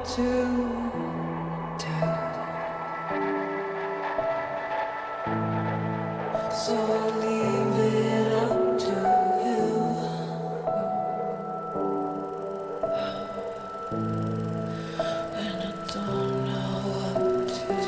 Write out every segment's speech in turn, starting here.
to do. So leave it up to you. And I don't know what to do.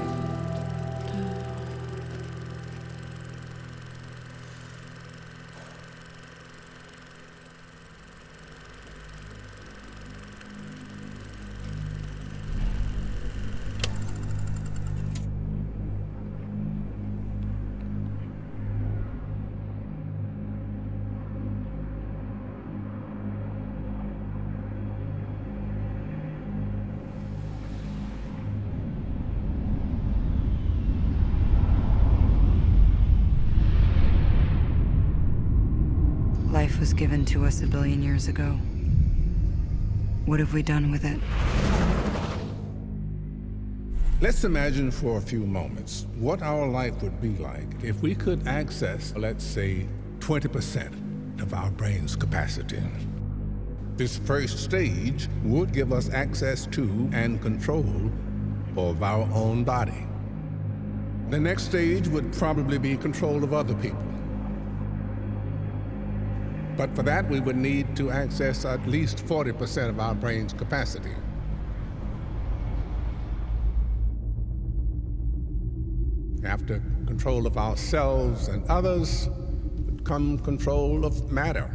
Life was given to us a billion years ago. What have we done with it? Let's imagine for a few moments what our life would be like if we could access, let's say, 20% of our brain's capacity. This first stage would give us access to and control of our own body. The next stage would probably be control of other people. But for that, we would need to access at least 40% of our brain's capacity. After control of ourselves and others would come control of matter.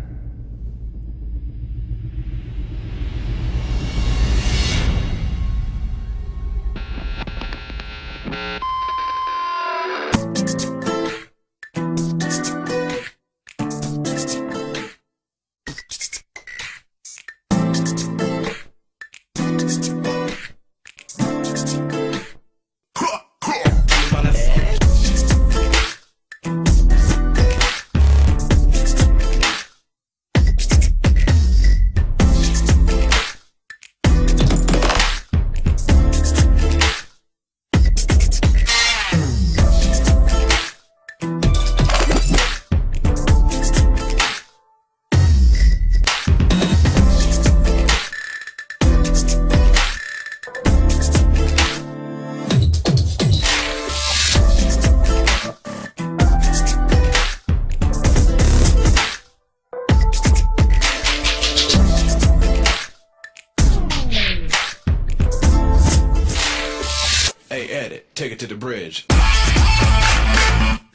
Hey, edit. Take it to the bridge.